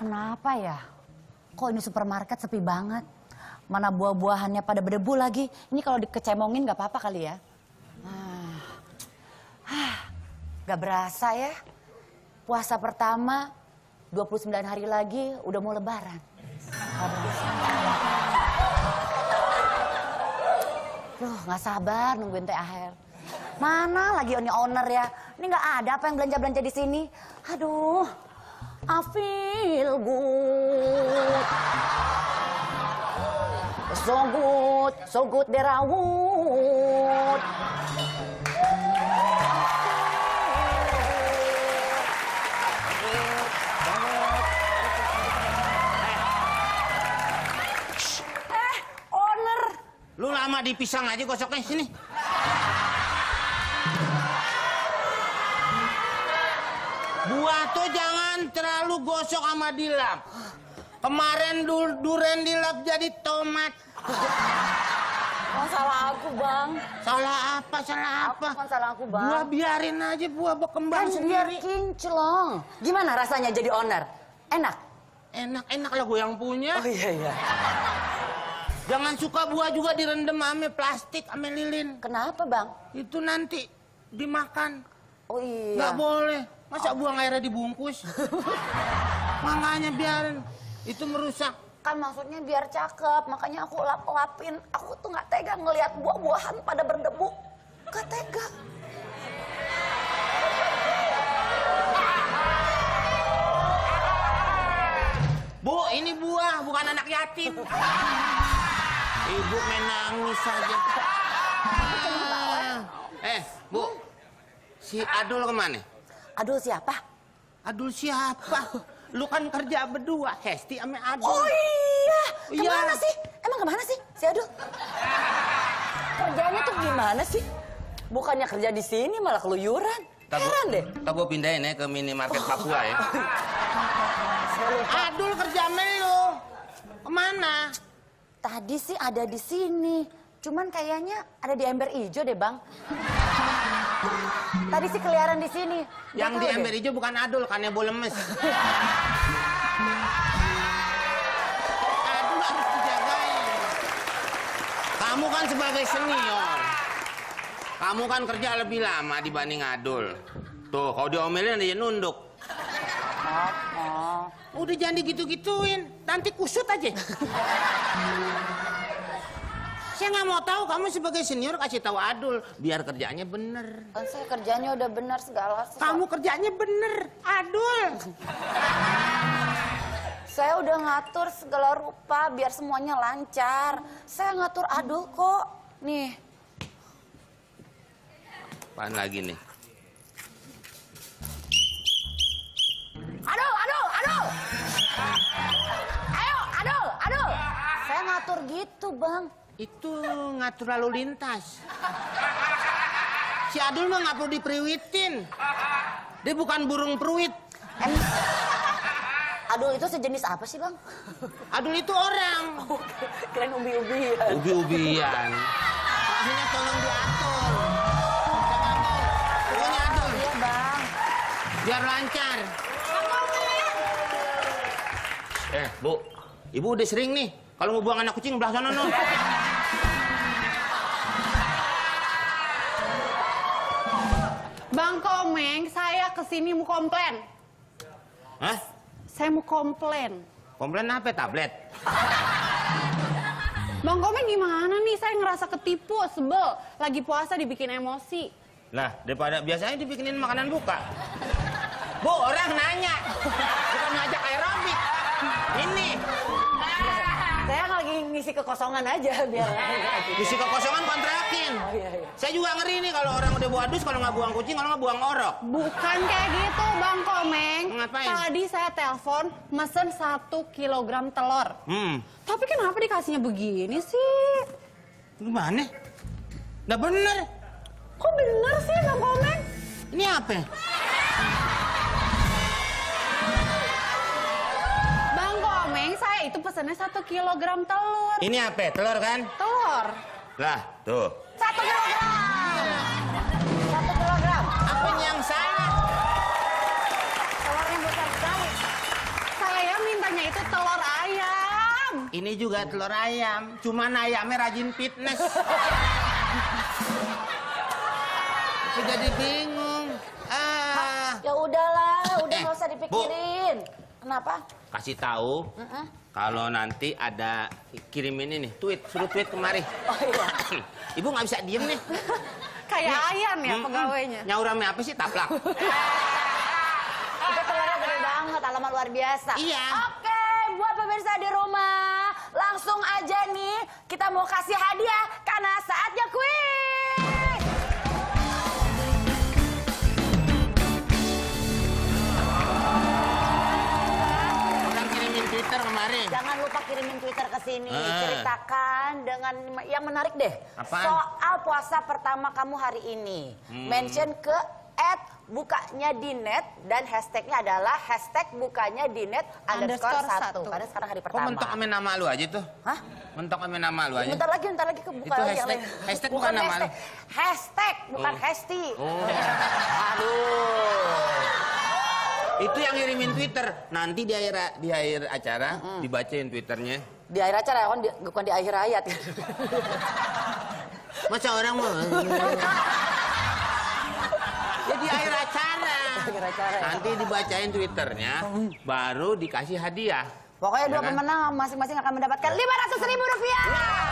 Kenapa ya? Kok ini supermarket sepi banget? Mana buah-buahannya pada berdebu lagi. Ini kalau dikecemongin nggak apa-apa kali ya? Gak berasa ya. Puasa pertama, 29 hari lagi udah mau lebaran. Gak berasa. Duh, gak sabar nungguin THR. Mana lagi owner ya? Ini gak ada apa yang belanja-belanja di sini. Aduh, I feel good. So good, Derawut. Owner. Lu lama dipisang aja gosoknya sini. Buah tuh jangan terlalu gosok sama dilap. Kemarin duren dilap jadi tomat. Oh, salah aku, Bang. Salah apa? Salah apa? Kan salah aku, Bang. Buah biarin aja, buah berkembang Kan biar sendiri. kinclong. Gimana rasanya jadi owner? Enak? Enak lah gue yang punya. Oh iya. Jangan suka buah juga direndam ame plastik, ame lilin. Kenapa, Bang? Itu nanti dimakan. Oh iya. Nggak boleh. Masa buang airnya dibungkus? Makanya biarin. Itu merusak. Kan maksudnya biar cakep, makanya aku lap-lapin. Aku tuh nggak tega ngelihat buah-buahan pada berdebu. Nggak tega. Bu, ini buah, bukan anak yatim. Ibu main nangis saja. Bu, si Adul kemana? Adul siapa? Adul siapa? Lu kan kerja berdua, Hesti sama Adul. Oh iya, kemana Iya. sih? Emang kemana sih si Adul? Kerjanya tuh gimana sih? Bukannya kerja di sini malah keluyuran. Heran deh. Ntar gue pindahin ya ke minimarket Papua ya. Adul kerja melu. Kemana? Tadi sih ada di sini. Cuman kayaknya ada di ember ijo deh, Bang. Tadi sih keliaran di sini. Yang di ember hijau bukan Adul, kanebo lemes. Adul harus dijagain. Kamu kan sebagai senior. Kamu kan kerja lebih lama dibanding Adul. Tuh, kalau diomelin dia nunduk. Udah jangan digitu-gituin. Nanti kusut aja. Saya nggak mau tahu, kamu sebagai senior kasih tahu Adul biar kerjanya bener. Kan saya kerjanya udah benar segala sesuatu. Kamu kerjanya bener, Adul. Saya udah ngatur segala rupa biar semuanya lancar. Saya ngatur Adul kok. Nih. Apaan lagi nih? Adul. Ayo, Adul. Saya ngatur gitu, Bang. Itu ngatur lalu lintas. Si Adul mah nggak perlu diperiwitin. Dia bukan burung peruit. Adul itu sejenis apa sih, Bang? Adul itu orang. Keren ubi-ubian. Ubi-ubian. Maksudnya tolong diatur. Pokoknya Adul. Iya, Bang. Biar lancar. Bu. Ibu udah sering nih. Kalau mau buang anak kucing belah sana, no. Bang Komeng, saya kesini mau komplain. Hah? Saya mau komplain. Komplain apa? Tablet? Bang Komeng gimana nih? Saya ngerasa ketipu, sebel. Lagi puasa dibikin emosi. Nah, daripada biasanya dibikinin makanan buka. Bu, orang nanya. Bukan ngajak aerobik. Ini. Saya lagi ngisi kekosongan aja biar Isi kekosongan kontrakin. Oh, iya. Saya juga ngeri nih kalau orang udah buat dus, kalau nggak buang kucing, kalau nggak buang orok. Bukan kayak gitu, Bang Komeng. Ngapain? Tadi saya telepon mesen 1 kilogram telur. Tapi kenapa dikasihnya begini sih? Gimana? Nggak bener. Kok bener sih, Bang Komeng? Ini apa? Bang Komeng, saya itu pesennya 1 kilogram telur. Ini apa? Telur kan? Telur. Lah, tuh. 1 kilogram. 1 kilogram. Apa yang salah? Telurnya besar sekali. Saya minta itu telur ayam. Ini juga telur ayam, cuman ayamnya rajin fitness. Aku jadi bingung. Ya udahlah, udah Eh, nggak usah dipikirin. Kenapa? Kasih tahu kalau nanti ada kirimin ini tweet, suruh tweet kemari. Oh iya. Ibu nggak bisa diem nih. Kayak ayam ya pegawainya. Nyauramnya apa sih, taplak? Itu telurnya gede banget, alamat luar biasa. Iya. Oke, buat pemirsa di rumah, langsung aja nih kita mau kasih hadiah karena saatnya kuis. Orang kirimin Twitter kemarin. Jangan lupa kirimin Twitter ke sini. Ceritakan dengan yang menarik deh. Apaan? Soal puasa pertama kamu hari ini. Mention ke @bukanyadinet dan hashtagnya adalah #bukanyadinet _1. Karena sekarang hari Kok pertama. mentok sama nama lu aja tuh? Hah? Mentok sama nama lu aja? Bentar lagi ke buka Itu yang hashtag- lain. hashtag bukan nama lu? Hashtag, bukan hesti. Oh. Aduh. Itu yang ngirimin Twitter. Nanti di akhir acara dibacain Twitternya. Di akhir acara kan bukan di akhir ayat. Masa orang mau? Ya di akhir acara. Akhir acara, ya. Nanti dibacain Twitternya, baru dikasih hadiah. Pokoknya Ya dua kan? pemenang masing-masing akan mendapatkan Rp500.000.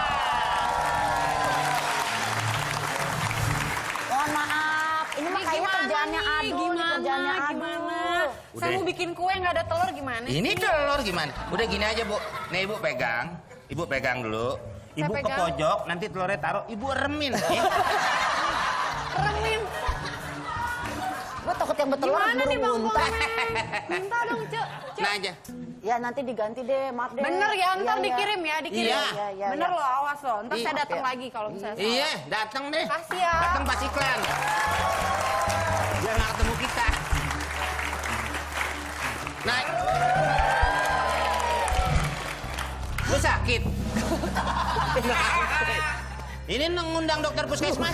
Mohon maaf, ini mah kayaknya kerjaannya Adul, nih, kerjaannya Adul. Saya mau bikin kue nggak ada telur gimana sih? Ini telur gimana? Udah gini aja, Bu. Nih, Ibu pegang. Ibu pegang dulu. Ibu ke pegang. pojok, nanti telurnya taruh. Ibu remin. Ya. Remin. Gue takut yang betelur Gimana nih Bang muntah. Komen? Minta dong, Cek. Nah aja. Ya nanti diganti deh, maaf deh. Bener ya, ntar Iya, dikirim ya, dikirim. Iya. Iya, Bener iya. loh, awas loh. Ntar Iya. saya datang lagi kalau misalnya salah. Iya, datang deh. Kasih ya. Datang pas iklan. Biar nggak ketemu kita. Naik. Lu sakit? Ini ngundang dokter puskesmas.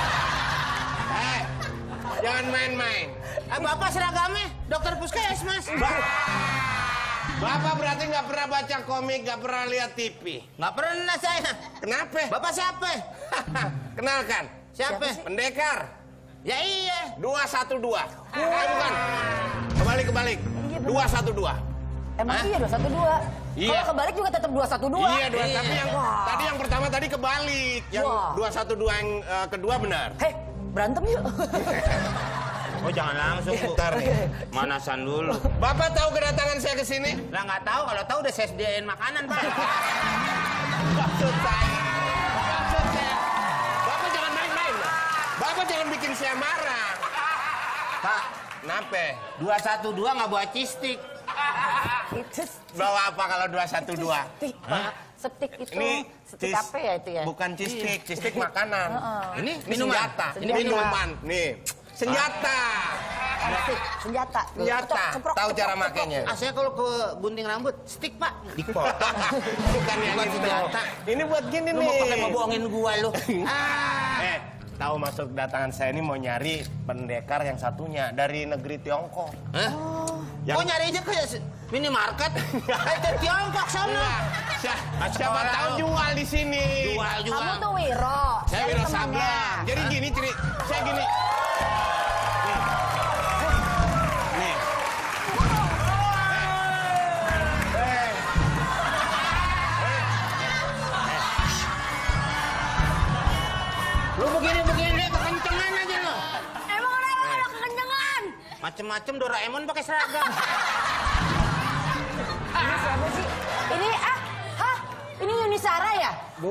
Jangan main-main. Bapak seragamnya dokter puskesmas. Bapak berarti nggak pernah baca komik, nggak pernah lihat TV. Nggak pernah saya. Kenapa? Bapak siapa? Kenalkan. Siapa? Pendekar. Ya iya. 212. Bukan. Kebalik. 212. Emang Hah? iya 212. Iya. Kalau kebalik juga tetap 212. Iya, tapi yang Wah. tadi yang pertama tadi kebalik. Yang Wah. 212 yang kedua benar. Hei, berantem yuk. Oh jangan langsung, Bu. Bentar nih. Manasan dulu. Bapak tahu kedatangan saya ke sini? Lah nggak tahu, kalau tahu udah saya sediain makanan, Pak. Maksud saya. Bapak jangan main-main. Bapak jangan bikin saya marah. Pak, Kenapa? 212 nggak bawa cistik. Itu Bawa apa kalau 212? stik, Pak. Stik itu. Ini Stik apa ya itu ya? Bukan cistik, cistik makanan. Ini Ini minuman. senjata. Ini Ini minuman. minuman. Nih, senjata. Stik, senjata. Senjata. Ceprok, Tahu ceprok, cara ceprok. makainya? Ah, saya kalau ke gunting rambut, stick, Pak. Dipotong. Bukan yang Bukan itu. senjata. Ini buat gini Lu nih. mau pakai mau bohongin gua lu. Tahu masuk datangan saya ini mau nyari pendekar yang satunya dari negeri Tiongkok. Hah? Yang- Kok nyari aja ke minimarket? Itu Tiongkok sana. Siapa tahu jual di sini. Jual. Kamu tuh Wiro. Saya dari Wiro temannya. Sableng. Jadi gini saya gini. Nih. Lu begini kekencengan aja lu. Emang orang ada kekenyangan. Macem-macem Doraemon pakai seragam. Ini siapa sih? Ini ini Yuni Sara ya?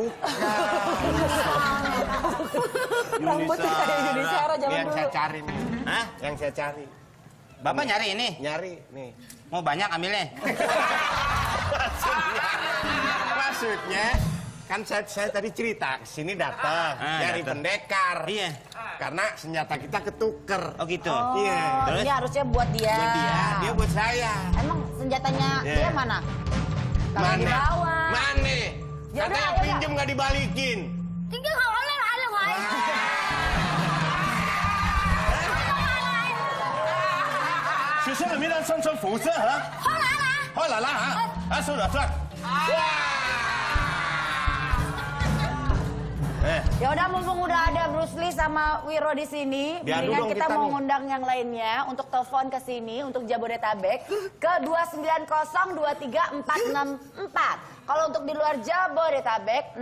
Rambutnya kayak Yuni Sara Ini zaman yang saya dulu. cari nih. Hah? Yang saya cari. Bapak nyari ini? Nyari nih. Mau banyak ambilnya? Maksudnya kan saya tadi cerita sini datang nyari datang. pendekar. Iya. Karena senjata kita ketuker. Oh gitu? Oh, Iya. Terus? ini harusnya buat dia. Buat dia buat saya. Emang senjatanya Iya. dia mana? Kalau di bawah. Mana? Ya udah, Katanya ya udah. pinjem nggak dibalikin. Tinggal kalau ada nggak? 学生里面的生存辐射啊！后来啦！ Sudah. Ya udah, mumpung udah ada Bruce Lee sama Wiro di sini, Diadu mendingan dong kita kita mau nih. ngundang yang lainnya untuk telepon ke sini untuk Jabodetabek ke 290-23464. Kalau untuk di luar Jabodetabek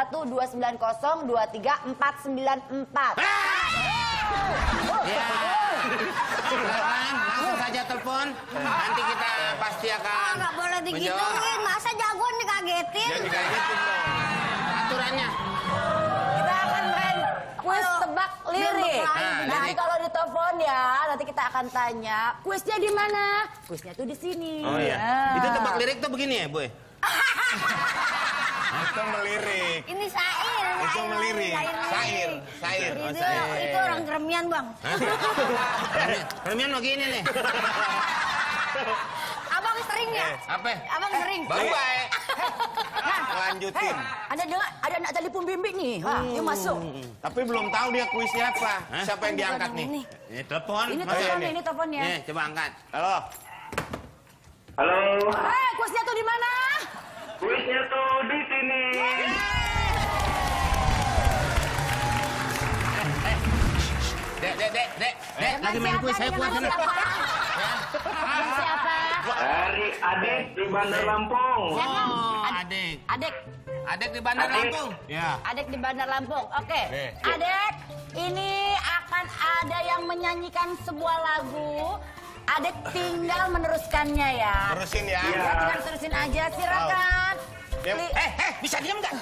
021-290-23494. Ya. Silakan, langsung saja telepon. Nanti kita pasti akan Nggak boleh menjawab. digituin, masa jagoan dikagetin? Ya dikagetin dong. Aturannya. Kita akan main kuis tebak lirik. Nah, Nanti lirik. kalau ditelepon ya, nanti kita akan tanya, kuisnya di mana? Kuisnya tuh di sini. Oh iya. Ya. Itu tebak lirik tuh begini ya, Boy? Itu melirik. Ini sair. Itu melirik. Sair. Itu orang Kremian, Bang. Keremian mau gini nih. Abang sering ya? Apa? Abang sering. Baik. Lanjutin. Ada anak telepon bimbing nih. Yuk masuk. Tapi belum tahu dia kuisnya apa. Hah? Siapa yang diangkat nih? Ini. Ini telepon. Ini Mas. teleponnya, ini teleponnya. Nih, coba angkat. Halo. Halo, Kuisnya tuh di mana? kuisnya tuh di sini. Dek, lagi main kuis, saya kuat ini. Yang siapa? Dari Adik di Bandar Lampung. Oh, adik. Adek. Adek di Bandar Adik. Lampung. Ya. Adek di Bandar Lampung. Oke. Nih. Adek, ini akan ada yang menyanyikan sebuah lagu. Adek tinggal meneruskannya ya. Terusin ya. Iya. Ya, tinggal terusin aja, silakan. Diam. Bisa diam nggak?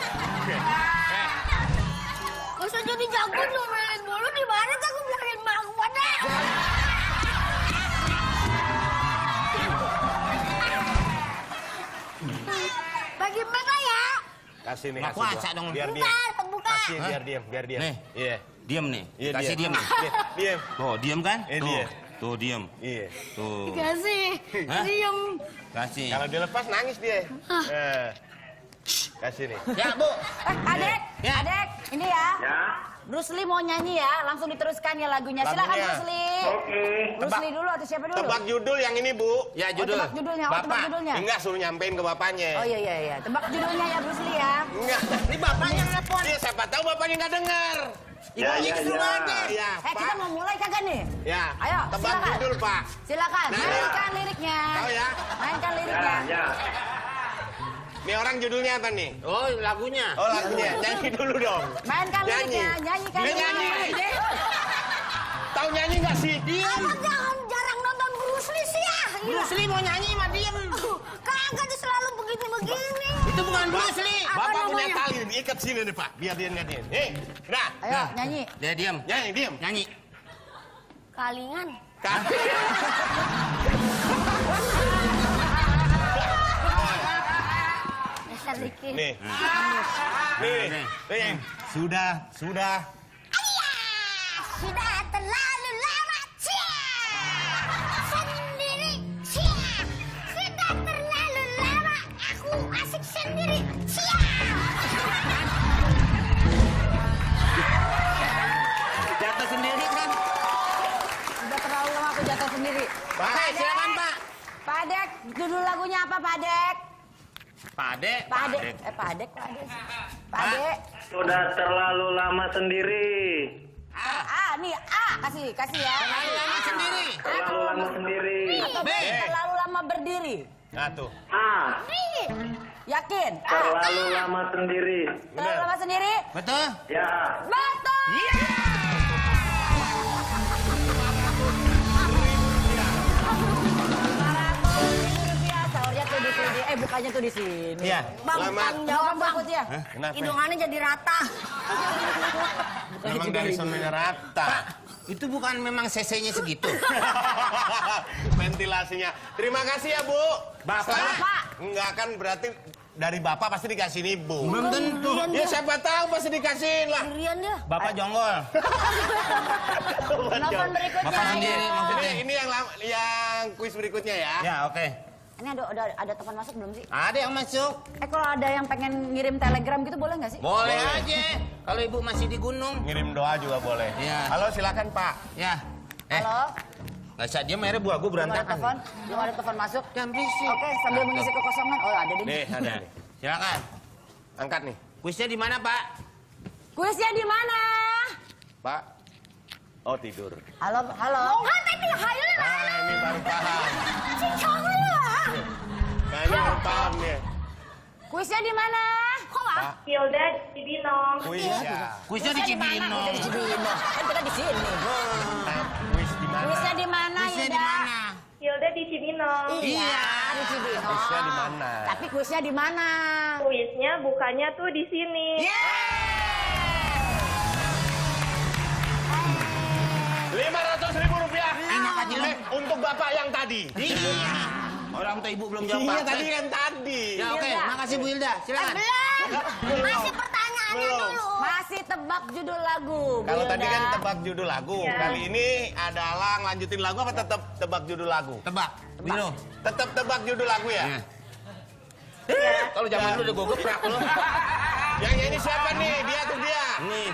Masa jadi jagoan ngomelin mulu di mana tuh aku bilangin mak gua dah. Bagaimana ya? Kasih nih. Nggak kasih kuasa gua. dong. Biar diam. Bentar, pembuka. Kasih biar diam. Nih. Iya. Diam nih. Iya, Kasih diam nih. Diam. Tuh, diam kan? Tuh. Diam. Tuh, diam. Iya. Tuh. Kasih. Hah? Diem. Kasih. Kalau dilepas nangis dia. Kasih nih. Ya, Bu. Adek, Ya. Adek, ini ya. Ya, Bruce Lee mau nyanyi ya, langsung diteruskan ya lagunya. Silakan Lagunya. Bruce Lee. oke. Bruce Lee dulu atau siapa dulu? Tebak judul yang ini, Bu. Ya, Oh, judul. tebak judulnya. Oh, tebak Bapak. judulnya. Enggak, suruh nyampein ke bapaknya. Oh iya. Tebak judulnya ya Bruce Lee ya. Enggak. Ini bapaknya nelfon. Iya, siapa tahu bapaknya nggak dengar. Ya, Ibunya ya, disuruh ya. aja. Ya, Kita mau mulai kagak nih? Ya. Ayo, Tebak silakan. judul, Pak. Silakan, Nah, mainkan liriknya. Tahu ya? Mainkan Ya, liriknya. ya. Ini orang judulnya apa nih? Oh, lagunya. Oh, lagunya. Nyanyi dulu dong. Mainkan liriknya, nyanyikan Dia liriknya. nyanyi. Tahu nyanyi nggak sih? Diam. Abang jangan jarang nonton Bruce Lee sih ya. Bruce Lee mau nyanyi mah diem. Kagak tuh selalu begini-begini. Itu bukan Bruce Lee. Bapak punya namanya? tali, diikat sini nih, Pak. Biar dia nggak diam. Hei, udah. Ayo, nyanyi. Dia diam. Nyanyi, diam. Nyanyi. Kalingan. Dasar dikit. Nih. Nih. Nih. Sudah. Sudah terlalu lama. Cia. Sendiri. Cia. Sudah terlalu lama. Aku asik sendiri. Cia. Jatuh sendiri kan? Udah terlalu lama aku jatuh sendiri. Oke, silakan, Pak. Pak Adek, judul lagunya apa Pak Adek? Pak Adek. Pak Adek. Pak Adek. Pak Adek. Sudah terlalu lama sendiri. Nih A, kasih ya. Terlalu lama sendiri. Terlalu lama sendiri. Atau B, B. terlalu lama berdiri. Nah, tuh. A, Yakin? A, terlalu lama sendiri. terlalu lama sendiri? Betul? Ya, Betul. Rupiah, sahurnya tuh di sini. Bukannya tuh di sini. Iya. Bang, Selamat. tanggung jawab bang. ya? Kenapa? Hidungannya jadi rata. Memang dari sononya rata. Itu bukan memang CC-nya segitu. Ventilasinya. Terima kasih ya, Bu. Bapak. Enggak kan berarti dari Bapak pasti dikasih nih, Bu. Belum tentu. Ya siapa tahu pasti dikasihin lah. Sendirian dia. Bapak jonggol. Telepon berikutnya. Bapak sendiri maksudnya. Ini yang kuis berikutnya ya. Ya, oke. Ini ada telepon masuk belum sih? Ada yang masuk. Kalau ada yang pengen ngirim telegram gitu boleh nggak sih? Boleh aja. Kalau ibu masih di gunung. Ngirim doa juga boleh. Iya. Halo, silakan Pak. Ya. Halo? Nggak bisa dia akhirnya buah gue Belum ada berantakan. telepon? Belum ada telepon masuk? Jangan berisik. Oke, sambil mengisi kekosongan. Oh, ada deh. Nih, ada nih. Silakan. Angkat nih. Kuisnya di mana, Pak? Kuisnya di mana? Pak. Oh, tidur. Halo, halo. Ini baru paham. Nah, ini baru paham nih. Kuisnya di mana? Hilda Cibinong. Kuis ya. Kuisnya di Cibinong. Di Cibinong. Kan kita di sini. Kuis di mana? Kuisnya di mana, Kuisnya di Hilda? mana? Hilda di Cibinong. Iya, di Cibinong. Kuisnya di mana? Tapi kuisnya di mana? Kuisnya bukannya tuh di sini. 500.000 rupiah. Enak aja lu. Untuk bapak yang tadi. Iya. Orang tua ibu belum jawab. Iya, apa-apa. tadi kan tadi. Ya oke, makasih Bu Hilda. Silakan. Masih pertanyaannya Belum. dulu. Masih tebak judul lagu. Kalau Hilda. tadi kan tebak judul lagu. Iya. Kali ini adalah ngelanjutin lagu apa tetap tebak judul lagu? Tebak. Biro. Tetap tebak judul lagu ya? Iya. Kalau zaman dulu udah gue geprak lu. Yang nyanyi siapa nih? Dia tuh dia. Nih.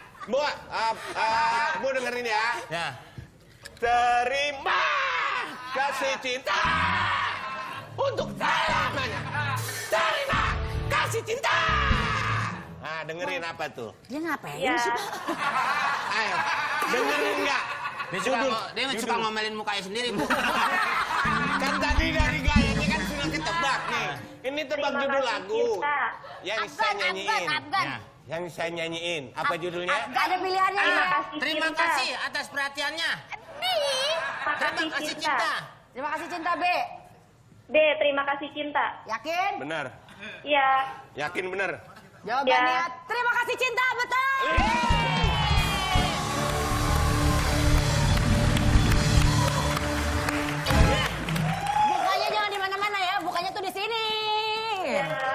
Bu dengerin ya. Ya. Terima kasih cinta untuk selamanya. Terima kasih cinta. Nah, dengerin apa tuh? Dia ngapain Ya. sih, Pak? Ayo, dengerin nggak? Dia suka ngomelin mukanya sendiri, Bu. Kan tadi dari gayanya kan sudah ketebak nih. Ini tebak Terima judul kasih, lagu. cinta. Yang saya nyanyiin. Ya. Yang saya nyanyiin. Apa judulnya? Ada pilihannya Terima ya. kasih Terima cinta. kasih atas perhatiannya. Terima kasih cinta. Terima kasih cinta, B. B. Terima kasih cinta. Yakin? Benar. Iya. Yakin benar? Jawabannya Ya. terima kasih cinta, betul. Bukanya jangan di mana-mana ya, bukanya tuh di sini.